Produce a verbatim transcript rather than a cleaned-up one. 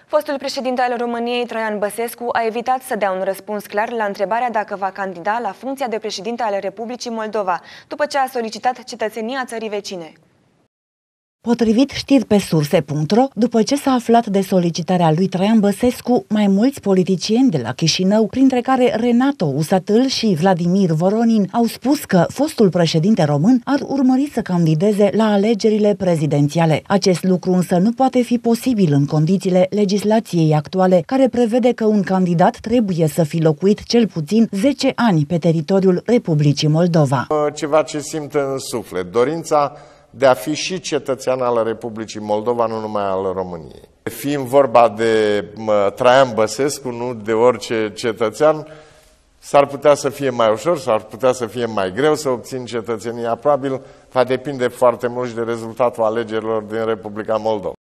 Fostul președinte al României, Traian Băsescu, a evitat să dea un răspuns clar la întrebarea dacă va candida la funcția de președinte al Republicii Moldova, după ce a solicitat cetățenia țării vecine. Potrivit știri pe surse punct ro, după ce s-a aflat de solicitarea lui Traian Băsescu, mai mulți politicieni de la Chișinău, printre care Renato Usatâl și Vladimir Voronin, au spus că fostul președinte român ar urmări să candideze la alegerile prezidențiale. Acest lucru însă nu poate fi posibil în condițiile legislației actuale, care prevede că un candidat trebuie să fi locuit cel puțin zece ani pe teritoriul Republicii Moldova. Ceva ce simt în suflet, dorința de a fi și cetățean al Republicii Moldova, nu numai al României. Fiind vorba de Traian Băsescu, nu de orice cetățean, s-ar putea să fie mai ușor, s-ar putea să fie mai greu să obțin cetățenia. Probabil va depinde foarte mult și de rezultatul alegerilor din Republica Moldova.